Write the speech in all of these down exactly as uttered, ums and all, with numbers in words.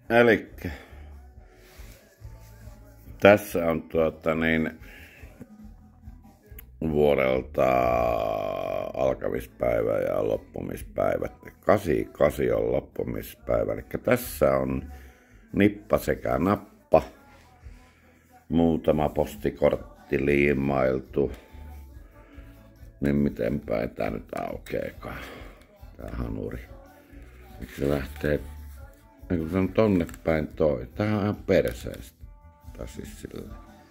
Elikkä tässä on tuota niin vuodelta alkamispäivä ja loppumispäivä. kahdeksankymmentäkahdeksan on loppumispäivä. Eli tässä on nippa sekä nappa. Muutama postikortti liimailtu. Niin miten päin tää nyt aukeekaan. Tää hanuri. Miksi se lähtee? Kun se on tonne päin toi. Tää on ihan perseestä. Tai siis sillä.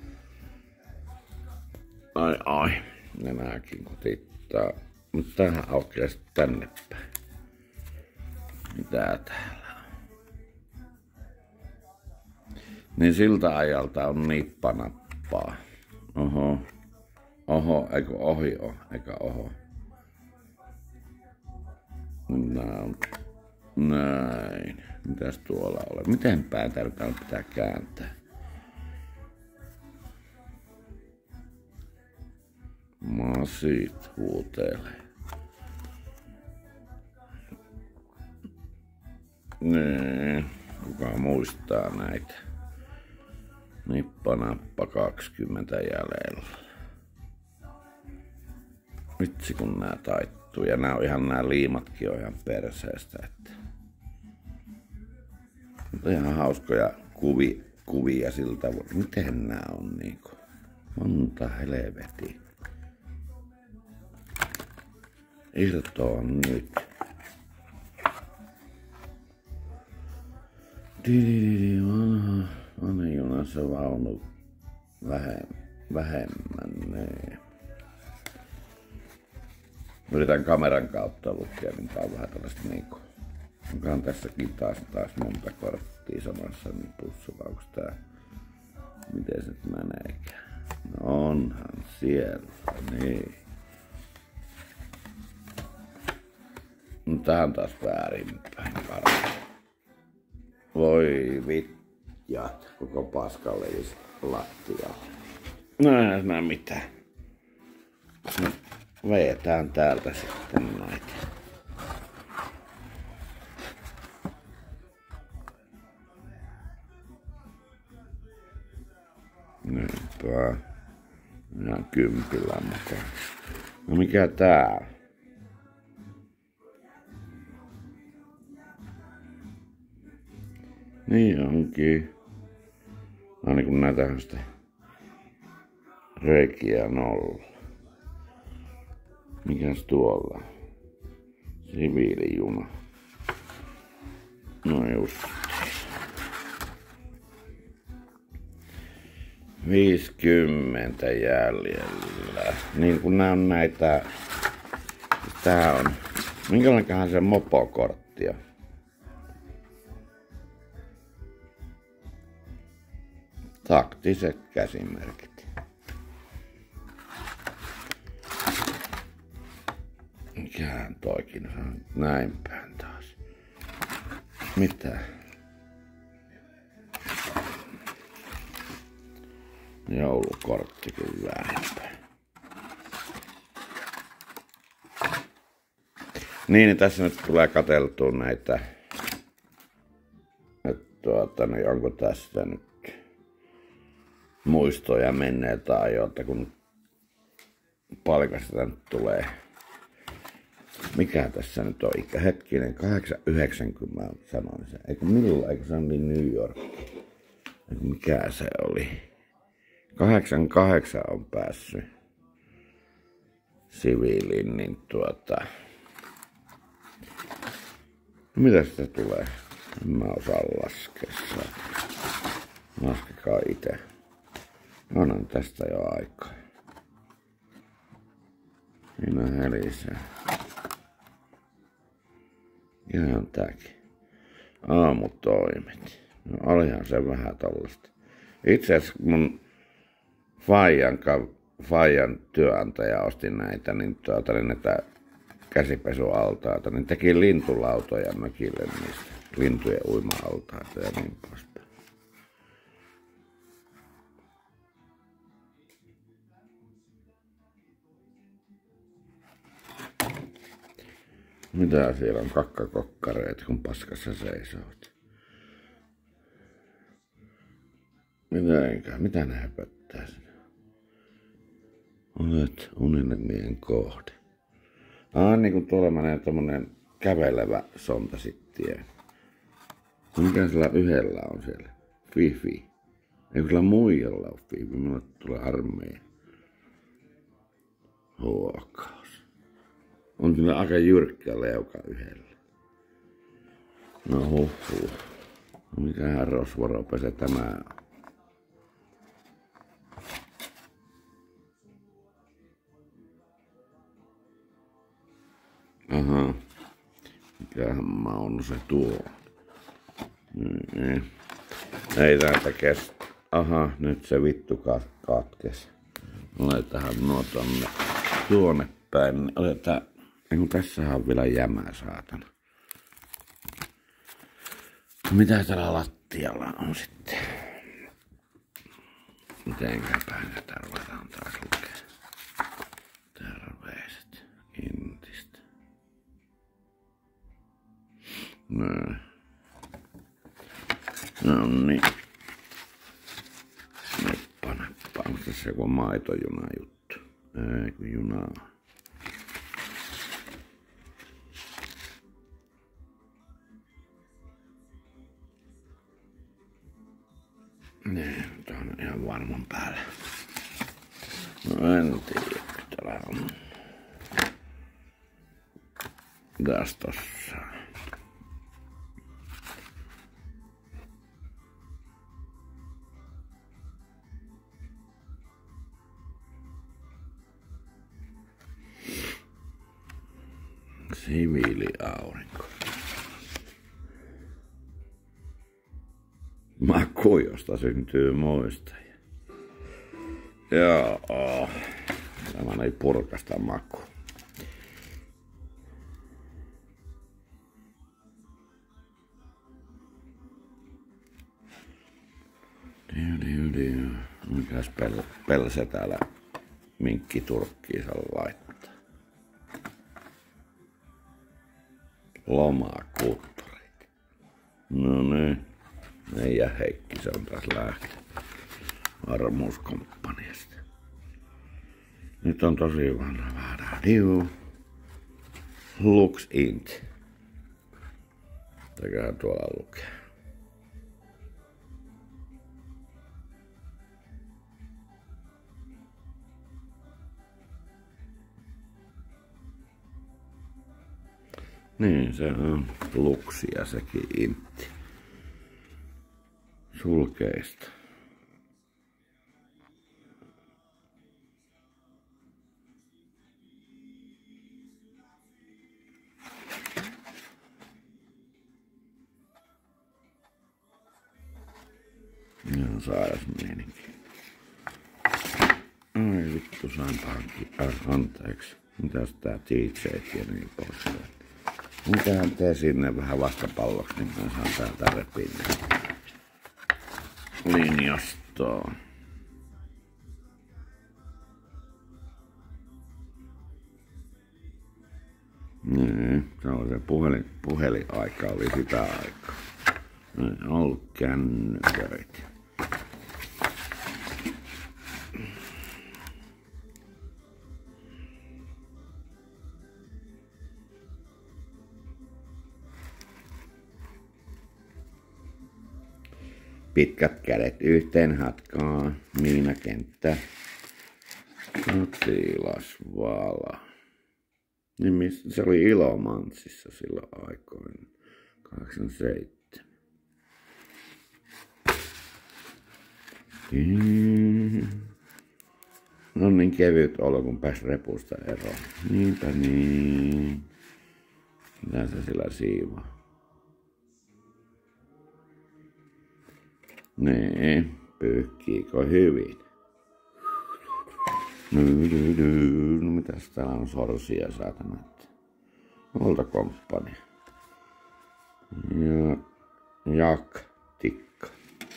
Ai ai. Nenäkin kutittaa. Mutta tämähän aukeaa sitten tänne päin. Mitä täällä on? Niin siltä ajalta on nippanappaa. Oho. Oho, eikö ohi oo, eikä oho. Nää on. Näin. Mitäs tuolla ole? Miten päin täällä pitää kääntää? Masit huutelee. Niin. Kuka muistaa näitä? Nippanappa kaksikymmentä jäljellä. Vitsi kun nää taittuu. Ja nää on ihan nää liimatkin on ihan perseestä. Että. Mutta ihan hauskoja kuvi, kuvia siltä. Miten nää on niinku? Monta helvetiä. Irtoa nyt. Dididi, vanha, vanha junassa vaunu vähemmän. Nee. Yritän kameran kautta lukea, niin tää on vähän tällaista niinku. Onkohan tässäkin taas taas monta korttia samassa nipussa, vai onks tää? Miten se nyt meneekään? No onhan siellä, niin. No tää on taas väärinpäin kartta. Voi vitjat, koko paska levisi lattialle. No ei näe mitään. No, vetään täältä sitten näitä. Niinpä. Ihan kympillä mukaan. No mikä tää on? Niin onkin. No niin kun näitähän sitä reikiä nolla. Mikäs tuolla? Siviilijuna. No just. viisikymmentä jäljellä. Niin kun nää on näitä. Tää on. Minkälainenköhän se mopokortti on? Taktiset käsimerkit. Mikähän toikin on näin päin taas. Mitä? Joulukorttikin väärinpäin. Niin, niin tässä nyt tulee katseltua näitä. Että tuota, niin onko tässä nyt muistoja menneiltä ajoilta, kun palkasta nyt tulee. Mikä tässä nyt on ikä? Hetkinen, kahdeksan yhdeksänkymmentä sanoin sen. Eikö milloin, eikö se oli New York? Eikö mikä se oli? kahdeksankymmentäkahdeksan on päässyt siviiliin, niin tuota. Mitä sitä tulee? En mä osaa laskea. Laskekaa itse. On tästä jo aikaa. Siinä helisee. Ihan tääkin. Aamutoimet. No olihan se vähän tollasta. Itse asiassa mun Faijan, Faijan työnantaja osti näitä, niin tuota, niin näitä käsipesualtaita, niin teki lintulautoja mökille niistä. Lintujen uima-altaita ja niin poispäin. Mitä siellä on kakkakokkareita, kun paskassa seisoo? Mitenkä? Mitä ne höpöttää sinä? Olet unelmien kohde. Ah, niin kuin tuolla menee tommonen kävelevä sontasittie. Mikä sillä yhdellä on siellä? Fifi. Ei kyllä muijalla ole Fifi. Minulle tulee armeija. Huokaus. On kyllä aika jyrkkä leuka yhdellä. No huh huh. No mikähän rosvoropese tämä on? Aha. Mikähän maunu se tuo? Mm-hmm. Ei täältä kestä. Aha, nyt se vittu katkes. Laitetaan nuo tonne tuonne päin. Otetaan. Eiku tässähän on vielä jämää, saatana. Mitä täällä lattialla on sitten? Mitenkäpäin tätä ruvetaan taas lukea? Terveiset Intistä. No. No niin. Neppa neppa. Onko tässä joku maitojuna juttu? Ei kun junaa. Niin, tää on ihan varman päällä. No en tiedä, täällä on. Mitäs tossa? Siviiliaurinko. Maku, josta syntyy muistajia. Joo. Tämä ei purkasta maku. Diu, diu, diu. Mikäs pel pelse täällä minkkiturkkiinsa laittaa? Lomakulttuurit. No niin. Meidän Heikki, se on taas lähtenyt Varmuuskomppaniasta. Nyt on tosi vanha radio. Lux Int. Mitäköhän tuolla lukee? Niin, se on Luxia sekin Intti. Sulkeista. Ihan sairas meininki. Ai vittu, sain pankki. Äh, anteeksi. Mitäs tää D J ja niin pois. Mitähän tee sinne vähän vastapalloksi, niin mä saan täältä repiä linjastoon. Niin, se on se puhelin, puhelinaika oli sitä aikaa. Ei ollut kännyköitä. Pitkät kädet yhteen hatkaan, miinakenttä, sotilasvala. Niin mistä se oli Ilomantsissa silloin aikoina, kahdeksankymmentäseitsemän. No niin kevyt olo, kun pääsi repusta eroon. Niinpä niin. Mitä se sillä siivaa? Niin, pyyhkiikö hyvin? No, no mitäs täällä on sorsia saatana? Huoltokomppani. Ja Jak tikka.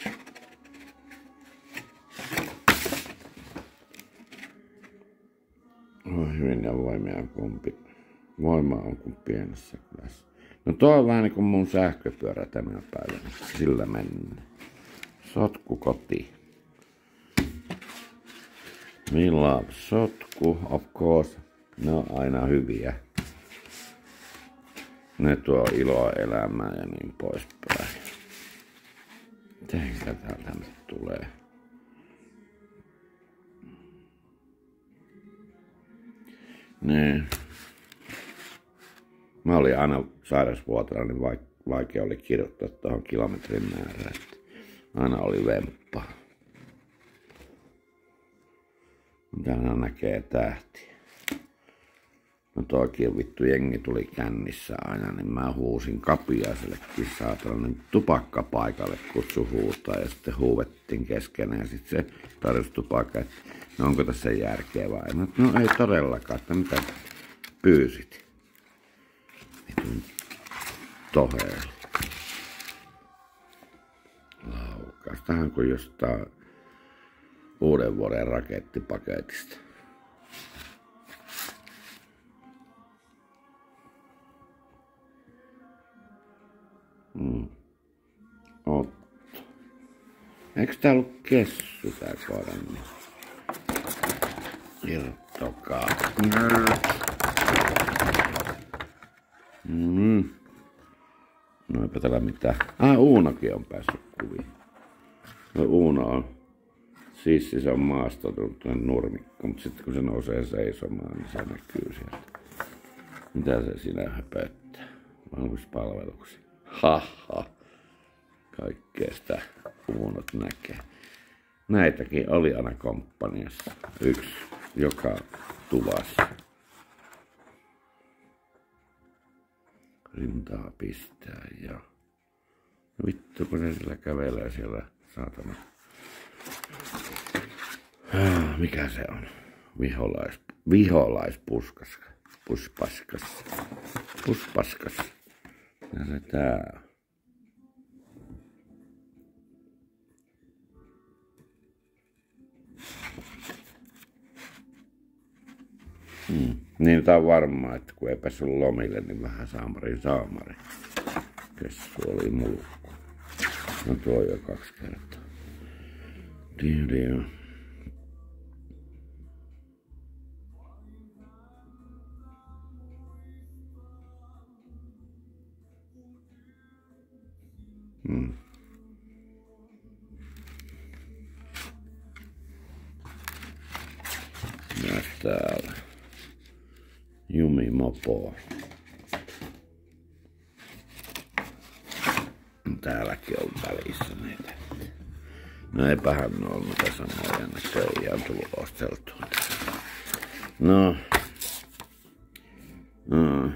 Oi hyvin ja voimia kumpi. Voima on kuin pienessä kylässä. No tuo on vähän niin kuin mun sähköpyörä tänä päivänä. Sillä mennään. Sotku koti. We love sotku, of course. Ne on aina hyviä. Ne tuo iloa elämää ja niin poispäin. Mitähän täältä nyt tulee? Niin. Mä olin aina sairausvuotena, niin vaikea oli kirjoittaa tuohon kilometrin määrään. Aina oli vemppa. Täällä näkee tähtiä. No toikin vittu jengi tuli kännissä aina, niin mä huusin Kapiaisellekin saatana tupakkapaikalle kutsu huutaa ja sitten huuvettiin keskenään ja sitten se tarjosi tupakka, että no onko tässä järkeä vai? No, no ei todellakaan, että mitä pyysit? Vitun toheeli. Laukaistahan kuin jostain uuden vuoden rakettipaketista. Mm. Otto. Eikö tää ollut kessu tää koiran? Irtokaa. Mm. No eipä täällä mitään. Ah, Uunokin on päässyt kuviin. No Uuno on. Sissi se on maastotunut tuonne nurmikkoon, mutta sitten kun se nousee seisomaan, niin se näkyy sieltä. Mitä se siinä höpöttää? Vanhuspalveluksia. Haha. Kaikkea sitä Uunot näkee. Näitäkin oli aina komppaniassa. Yksi joka tuvassa. Rintaa pistää ja... Vittu kun se sillä kävelee siellä saatana. Mikä se on? Viholais... Viholaispuskas. Puspaskas. Puspaskas. Ja se tää. Hmm. Niin tää on varmaa, että kun ei päässyt lomille, niin vähän saamari saamari. Kessu oli mulkku. No tuo jo kaksi kertaa. Diu, diu. Hmm. Ja täällä Jumi Mopo. Täälläkin on välissä niitä. No eipähän ne ole mitä samoja näköjään on tullut osteltua. No. No.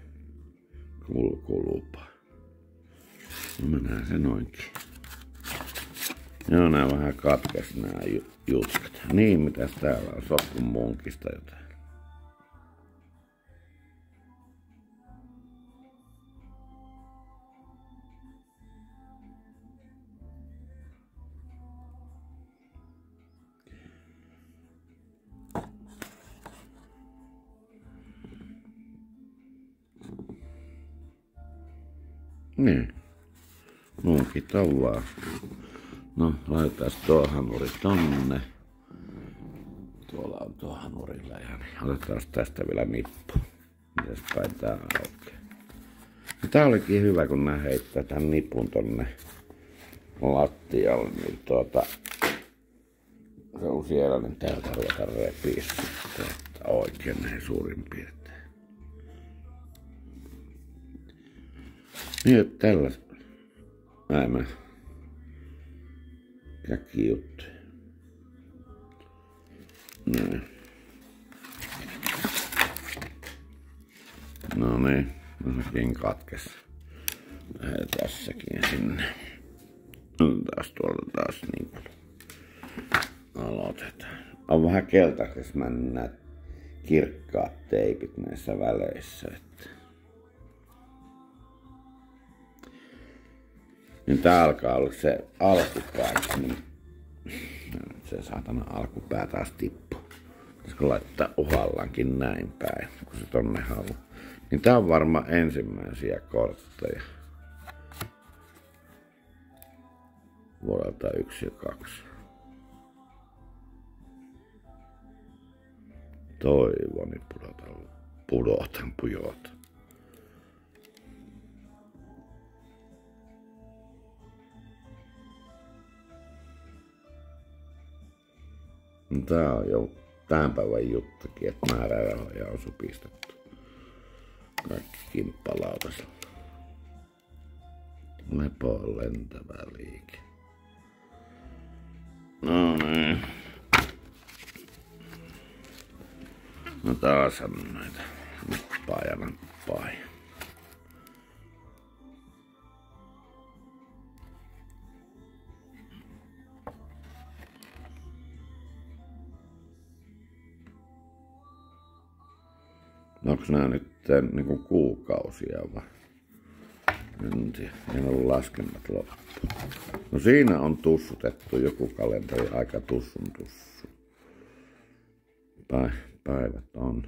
Kulkulupa. No mennään se noinkin. Joo, nää vähän katkes nää jutskat. Niin, mitäs täällä on? Sotkun munkista jotain. Niin. Munkit on vaan. No, laitetaan tuo hanuri tonne. Tuolla on tuo hanurilla ja niin. Otetaan tästä vielä nippu. Mitäs päin tää aukeaa? Tää olikin hyvä, kun nää heittää tän nipun tonne lattialle, niin tuota... Se on siellä, niin täältä ruvetaan repiä sitten, että oikein näin suurin piirtein. Niin, että tällä... Näin mä... Käkki juttu. Näin. No niin, no sekin katkes. Lähdetään tässäkin sinne. No taas tuolla taas niin paljon. Aloitetaan. On vähän keltaiseksi mennyt nämä kirkkaat teipit näissä väleissä. Että... Niin tää alkaa olla se alkupää, niin se saatana alkupää taas tippuu. Pitäisikö laittaa uhallankin näin päin, kun se tonne haluaa. Niin tää on varmaan ensimmäisiä kortteja. Vuodelta yksi ja kaksi. toivoni pudota, pudotan, pujota. Tää on jo tämän päivän juttukin, että määrärahoja on supistettu. Kaikki kimppalautasella. Lepo on lentävä liike. No niin. No taas on näitä nappaa ja nappaa. Onks nää nyt niinku kuukausia vai? En tiedä, en ole laskenut loppuun. No siinä on tussutettu joku kalenteri, aika tussun tussu. Päivät on.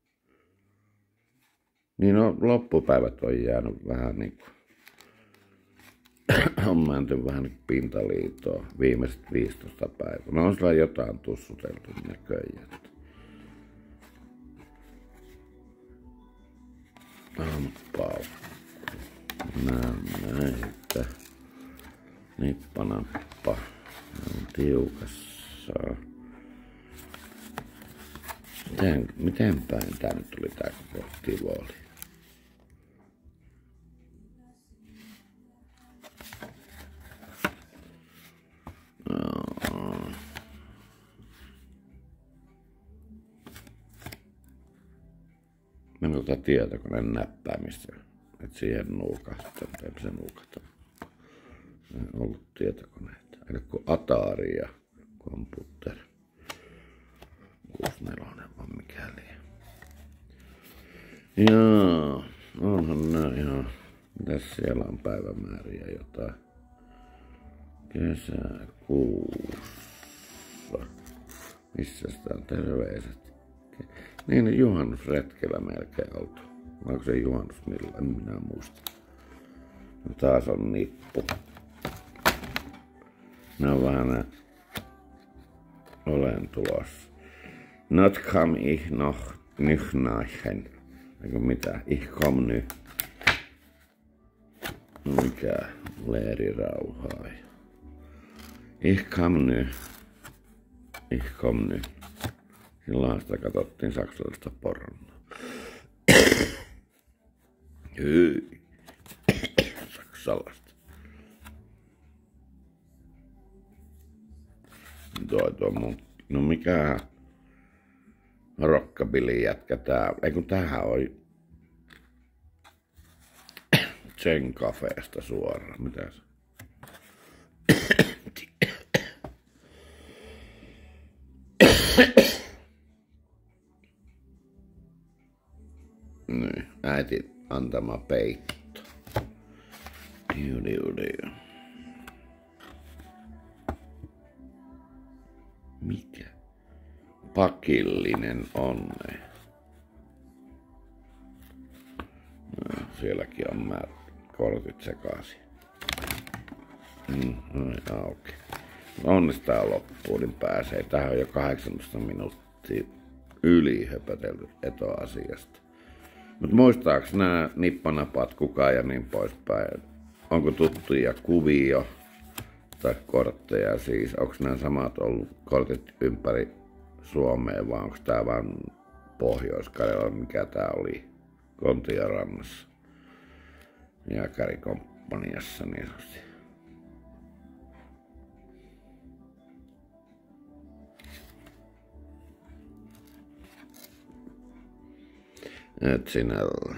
Niin no, loppupäivät on jäänyt vähän niinku... on menty vähän niinku pintaliitoon viimeiset viisitoista päivää. No on sillä jotain tussuteltu näköjään. Ampau. Näin näitä. Nippanappa. On tiukassa. Miten, miten päin tää nyt tuli tää koko tivoli? No. Mä en ota tietokoneen näppäimistä, että siihen nuukahtaa, mutta se nuukahtaa. Ei ollut tietokoneita, eli kuin Atari ja computer. kuusikymmentäneljä vaan mikäli. Joo, onhan nää ihan... Mitäs siellä on päivämääriä jotain? Kesäkuussa. Missä sitä on terveiset? Niin, juhannusretkellä melkein oltu. Onko se juhannus millään? En minä muista. No, taas on nippu. Nää on vähän nää... Olen tulossa. Not come ich noch nicht nachen. Eikö mitä? Ich komm nyt. Mikä leerirauhaa. Ich komm nyt. Ich komm nyt. Silloin sitä katsottiin saksalaista pornoa. Hyi. Saksalaista. Tuo, tuo mun... No mikä... Rockabilly jätkä tää... Ei kun tämähän oli... Zen Cafeesta suoraan. Mitä se? Niin, äiti antama peitto. Diu, diu, diu. Mikä? Pakillinen onne. No, sielläkin on mä kortit sekaisin. Mm, noin auki. Onnistaa loppuun, niin pääsee. Tähän on jo kahdeksantoista minuuttia yli höpötelty etoasiasta. Mutta muistaaks nämä nippanapat, kukaan ja niin poispäin? Onko tuttuja kuvio tai kortteja siis? Onko nämä samat ollut kortit ympäri Suomea vai onko tää vaan Pohjois-Karjala, mikä tää oli Kontiorannassa Jääkärikomppaniassa niin sanotusti. Et sinällä.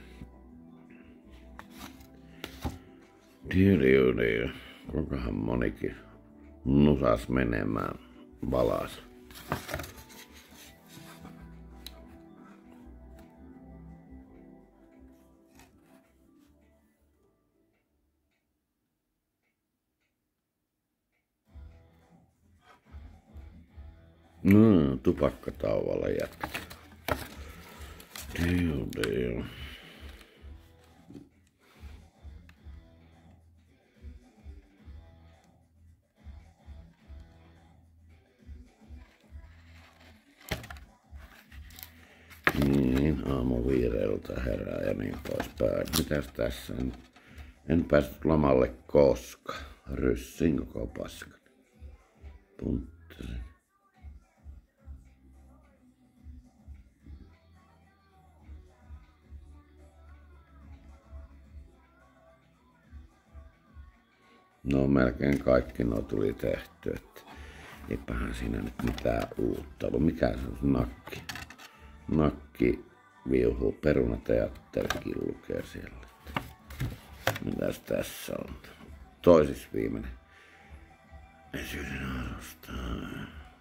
Diu, kuinkahan monikin nusas menemään valas. No, tupakkatauolla jatketaan. Diu, diu. aamu viideltä herää ja niin poispäin. Mitäs tässä? En, en päässyt lomalle koska. Ryssin koko paskan. Puntterin. No melkein kaikki nuo tuli tehty, että eipähän siinä nyt mitään uutta ollut. Mikä se on nakki? Nakki viuhuu, perunateatterikin lukee siellä. Mitäs tässä on? Toisis viimeinen. Esyyden arvostaa.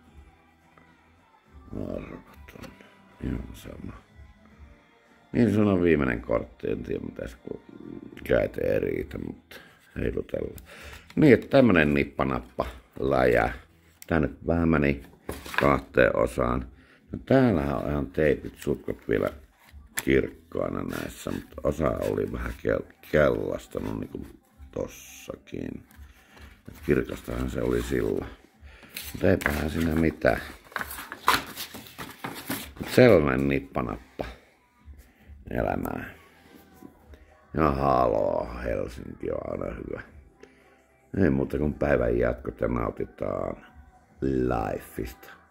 Arvoton. Ihan sama. Niin se on viimeinen kortti, en tiedä mitäs kun käyte ei riitä, mutta heilutella. Niin, että tämmönen nippanappa läjä. Tää nyt vähän meni kahteen osaan. No täällähän on ihan teipit sutkot vielä kirkkaana näissä, mutta osa oli vähän kel- kellastanut niin kuin tossakin. Et kirkastahan se oli silloin. Mutta eipähän siinä mitään. Sellainen nippanappa elämää. Ja haloo, Helsinki on aina hyvä. Ei muuta kuin päivän jatkot ja nautitaan lifeista.